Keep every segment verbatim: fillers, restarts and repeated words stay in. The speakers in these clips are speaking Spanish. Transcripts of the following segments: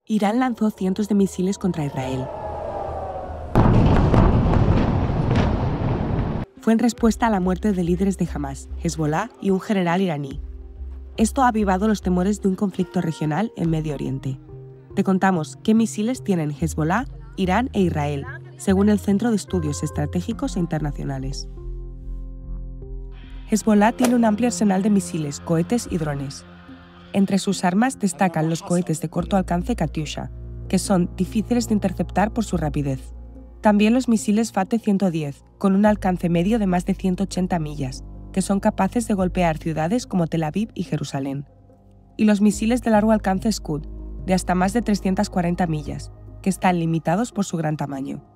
Irán lanzó cientos de misiles contra Israel. Fue en respuesta a la muerte de líderes de Hamás, Hezbollah y un general iraní. Esto ha avivado los temores de un conflicto regional en Medio Oriente. Te contamos qué misiles tienen Hezbollah, Irán e Israel, según el Centro de Estudios Estratégicos e Internacionales. Hezbollah tiene un amplio arsenal de misiles, cohetes y drones. Entre sus armas destacan los cohetes de corto alcance Katyusha, que son difíciles de interceptar por su rapidez. También los misiles Fateh ciento diez, con un alcance medio de más de ciento ochenta millas, que son capaces de golpear ciudades como Tel Aviv y Jerusalén. Y los misiles de largo alcance Scud, de hasta más de trescientas cuarenta millas, que están limitados por su gran tamaño.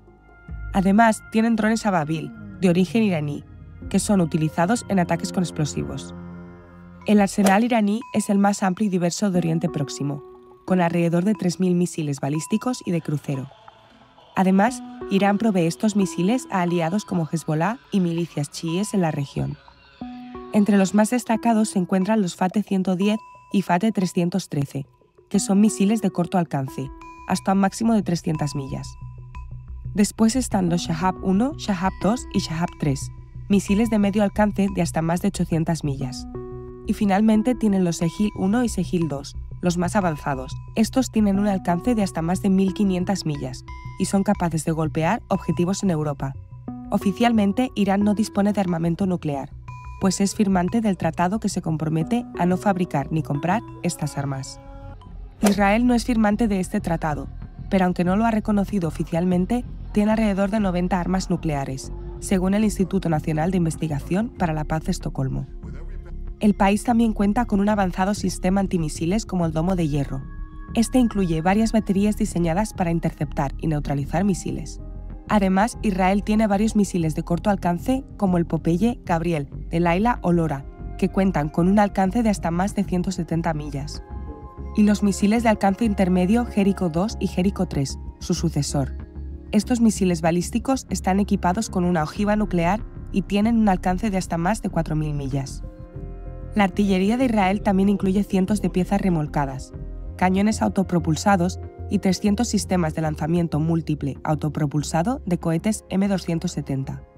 Además, tienen drones Ababil, de origen iraní, que son utilizados en ataques con explosivos. El arsenal iraní es el más amplio y diverso de Oriente Próximo, con alrededor de tres mil misiles balísticos y de crucero. Además, Irán provee estos misiles a aliados como Hezbollah y milicias chiíes en la región. Entre los más destacados se encuentran los Fateh ciento diez y Fateh trescientos trece, que son misiles de corto alcance, hasta un máximo de trescientas millas. Después están los Shahab uno, Shahab dos y Shahab tres, misiles de medio alcance de hasta más de ochocientas millas. Y finalmente tienen los Sejil uno y Sejil dos, los más avanzados. Estos tienen un alcance de hasta más de mil quinientas millas y son capaces de golpear objetivos en Europa. Oficialmente, Irán no dispone de armamento nuclear, pues es firmante del tratado que se compromete a no fabricar ni comprar estas armas. Israel no es firmante de este tratado, pero aunque no lo ha reconocido oficialmente, tiene alrededor de noventa armas nucleares, según el Instituto Nacional de Investigación para la Paz de Estocolmo. El país también cuenta con un avanzado sistema antimisiles como el Domo de Hierro. Este incluye varias baterías diseñadas para interceptar y neutralizar misiles. Además, Israel tiene varios misiles de corto alcance como el Popeye, Gabriel, Delilah o Lora, que cuentan con un alcance de hasta más de ciento setenta millas. Y los misiles de alcance intermedio Jericho dos y Jericho tres, su sucesor. Estos misiles balísticos están equipados con una ojiva nuclear y tienen un alcance de hasta más de cuatro mil millas. La artillería de Israel también incluye cientos de piezas remolcadas, cañones autopropulsados y trescientos sistemas de lanzamiento múltiple autopropulsado de cohetes eme doscientos setenta.